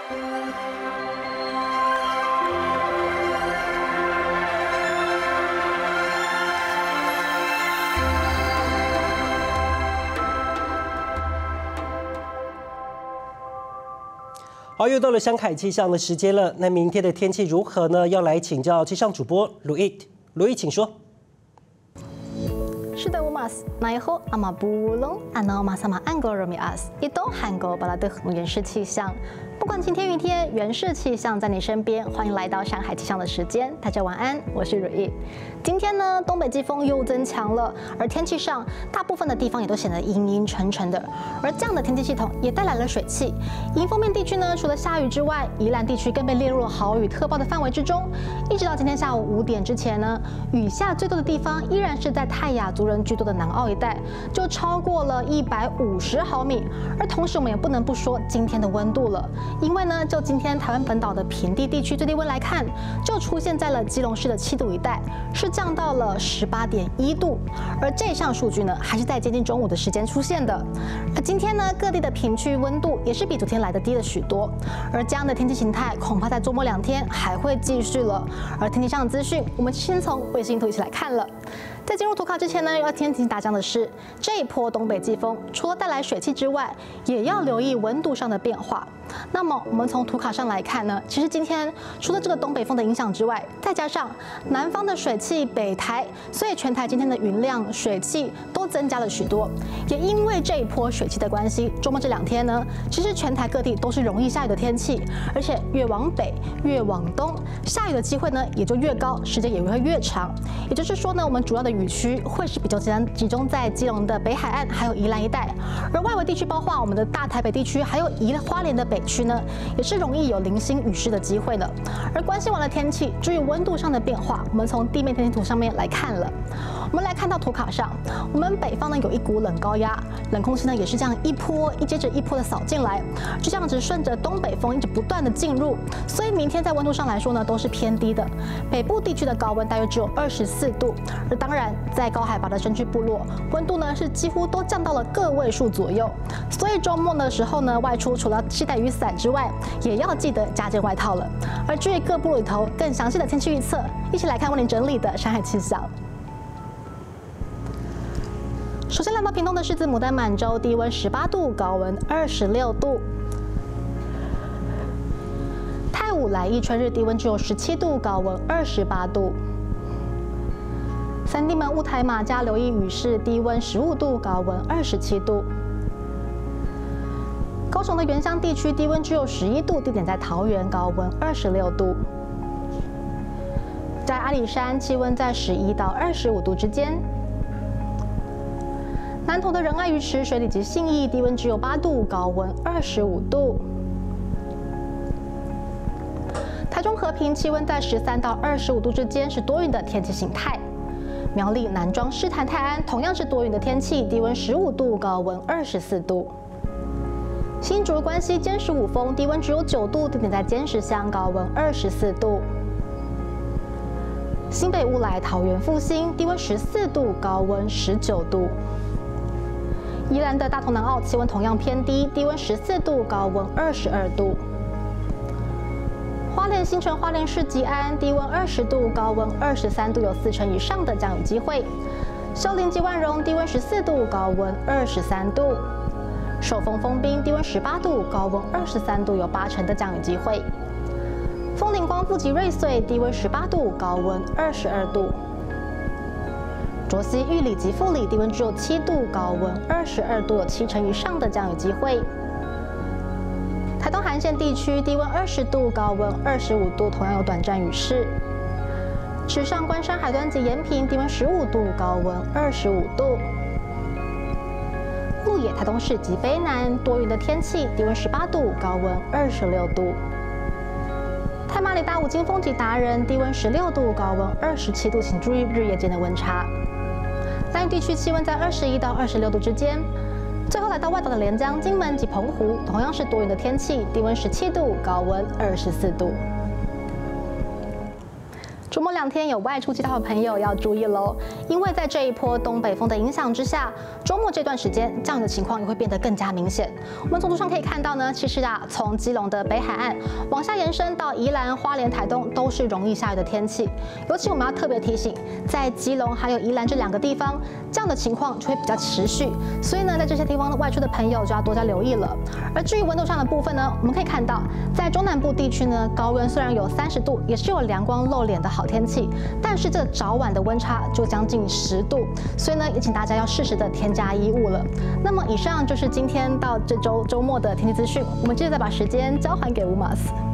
好，又到了香海气象的时间了。那明天的天气如何呢？要来请教气象主播鲁毅。鲁毅，请说。 是的，Umas， 那以后阿玛布隆阿诺马萨马安格罗米阿斯，一都韩国巴拉的原始气象。不管晴天雨天，原始气象在你身边。欢迎来到上海气象的时间，大家晚安，我是瑞毅。今天呢，东北季风又增强了，而天气上大部分的地方也都显得阴阴沉沉的。而这样的天气系统也带来了水汽。迎风面地区呢，除了下雨之外，宜兰地区更被列入了豪雨特报的范围之中。一直到今天下午5点之前呢，雨下最多的地方依然是在泰雅族人居多的南澳一带，就超过了150毫米。而同时，我们也不能不说今天的温度了。因为呢，就今天台湾本岛的平地地区最低温来看，就出现在了基隆市的7度一带，是降到了18.1度。而这项数据呢，还是在接近中午的时间出现的。而今天呢，各地的平区温度也是比昨天来的低了许多。而这样的天气形态，恐怕在周末2天还会继续了。而天气上的资讯，我们先从卫星图一起来看了。在进入图卡之前呢，要提醒大家的是，这一波东北季风除了带来水汽之外，也要留意温度上的变化。那么我们从图卡上来看呢，其实今天除了这个东北风的影响之外，再加上南方的水汽北台，所以全台今天的云量、水汽都增加了许多。也因为这一波水汽的关系，周末这2天呢，其实全台各地都是容易下雨的天气，而且越往北越往东，下雨的机会呢也就越高，时间也会越长。也就是说呢，我们主要的雨区会是比较集中在基隆的北海岸还有宜兰一带，而外围地区包括我们的大台北地区还有花莲的北区呢，也是容易有零星雨势的机会的。而关心完了天气，至于温度上的变化，我们从地面天气图上面来看了。我们来看到图卡上，我们北方呢有一股冷高压，冷空气呢也是这样一波接着一波的扫进来，就这样子顺着东北风一直不断的进入，所以明天在温度上来说呢都是偏低的。北部地区的高温大约只有24度，而当然在高海拔的山区部落，温度呢是几乎都降到了个位数左右。所以周末的时候呢，外出除了携带雨伞之外，也要记得加件外套了。而至于各部落里头更详细的天气预测，一起来看为您整理的山海气象。首先来到屏东的狮子牡丹满洲，低温18度，高温26度。太武来义春日低温只有17度，高温28度。三地门雾台马家留意雨势，低温15度，高温27度。高雄的原乡地区低温只有11度，地点在桃园，高温26度。在阿里山气温在11到25度之间。南投的仁爱鱼池水里及信义低温只有8度，高温25度。台中和平气温在13到25度之间，是多云的天气形态。苗栗南庄狮潭泰安同样是多云的天气，低温15度，高温24度。新竹关西尖石五峰低温只有9度，地点在尖石乡，高温24度。新北乌来桃园复兴低温14度，高温19度。宜兰的大同南澳气温同样偏低，低温14度，高温22度。花莲新城花莲市吉安低温20度，高温23度，有40%以上的降雨机会。秀林及万荣低温14度，高温23度。寿丰丰滨低温18度，高温23度，有80%的降雨机会。丰岭光复及瑞穗低温18度，高温22度。卓溪玉里及富里低温只有7度，高温22度，有70%以上的降雨机会。台东涵县地区低温20度，高温25度，同样有短暂雨势。池上关山海端及延平低温15度，高温25度。鹿野台东市及卑南多云的天气，低温18度，高温26度。太麻里大武金峰及达人低温16度，高温27度，请注意日夜间的温差。兰屿地区气温在21到26度之间。最后来到外岛的连江、金门及澎湖，同样是多云的天气，低温17度，高温24度。 周末2天有外出计划的朋友要注意喽，因为在这一波东北风的影响之下，周末这段时间降雨的情况也会变得更加明显。我们从图上可以看到呢，其实从基隆的北海岸往下延伸到宜兰、花莲、台东都是容易下雨的天气。尤其我们要特别提醒，在基隆还有宜兰这2个地方，这样的情况就会比较持续。所以呢，在这些地方外出的朋友就要多加留意了。而至于温度上的部分呢，我们可以看到，在中南部地区呢，高温虽然有30度，也是有阳光露脸的好天气，但是这早晚的温差就将近10度，所以呢，也请大家要适时的添加衣物了。那么以上就是今天到这周末的天气资讯，我们接着再把时间交还给乌马斯。